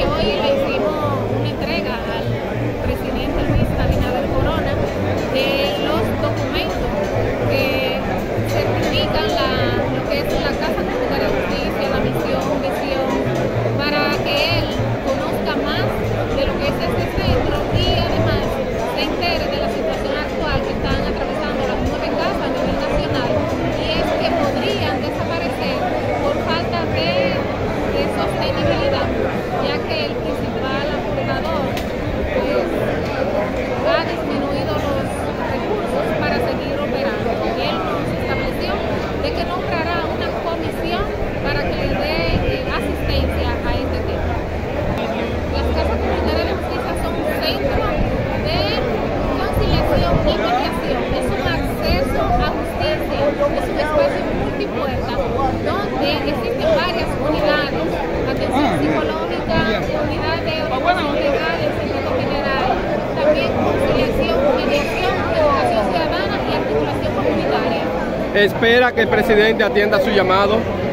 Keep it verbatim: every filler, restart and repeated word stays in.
Hoy le hicimos una entrega al presidente Luis Abinader Corona de los documentos que certifican la, lo que es la Casa Pública de Justicia, la misión, visión, para que él conozca más de lo que es este centro y además se entere de la situación actual que están atravesando las nueve casas a nivel nacional, y es que podrían desaparecer por falta de, de sostenibilidad, ya que el principal apurador pues, ha disminuido los recursos para seguir operando. Él nos estableció de que nombrará una comisión para que le dé eh, asistencia a este tema. Las casas comunitarias de justicia son un centro de conciliación y mediación. Es un acceso a justicia, es un espacio multipuerta donde existen varias unidades: atención psicológica, unidad de orientación legal, el secreto general, también conciliación, mediación, educación ciudadana y articulación comunitaria. ¿Espera que el presidente atienda su llamado?